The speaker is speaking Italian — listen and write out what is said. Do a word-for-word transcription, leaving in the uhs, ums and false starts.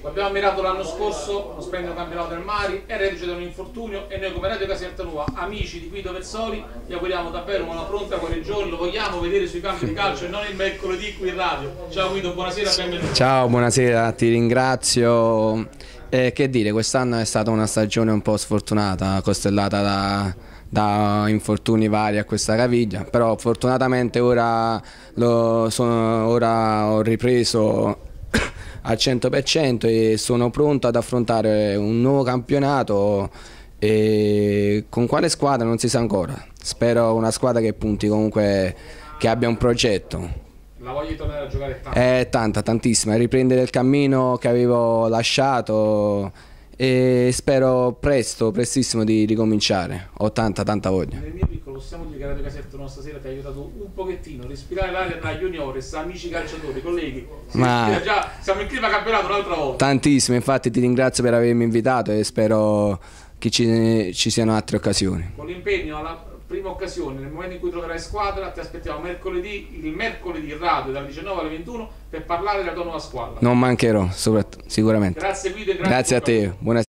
L'abbiamo ammirato l'anno scorso, uno splendido campionato del Mari, è reduce da un infortunio e noi come Radio Caserta Nuova, amici di Guido Vezzoli, gli auguriamo davvero una pronta guarigione, lo vogliamo vedere sui campi di calcio e non il mercoledì qui in radio. Ciao Guido, buonasera, benvenuto. Ciao, buonasera, ti ringrazio. Eh, che dire, quest'anno è stata una stagione un po' sfortunata, costellata da, da infortuni vari a questa caviglia, però fortunatamente ora, lo sono, ora ho ripreso al cento per cento e sono pronto ad affrontare un nuovo campionato, e con quale squadra non si sa ancora. Spero una squadra che punti comunque, che abbia un progetto. La voglia di tornare a giocare tanto? È tanta, tantissima, riprendere il cammino che avevo lasciato e spero presto, prestissimo di ricominciare. Ho tanta, tanta voglia. Nel mio piccolo possiamo dire che Radio Caserta Nuova stasera ti ha aiutato un pochettino a respirare l'aria tra juniores, amici calciatori, colleghi. Si Ma già, siamo in clima campionato un'altra volta. Tantissimo, infatti ti ringrazio per avermi invitato e spero che ci, ci siano altre occasioni. Con l'impegno alla prima occasione, nel momento in cui troverai squadra, ti aspettiamo mercoledì, il mercoledì radio dalle diciannove alle ventuno per parlare della tua nuova squadra. Non mancherò, sicuramente. Grazie Guido e grazie, grazie a te. Buona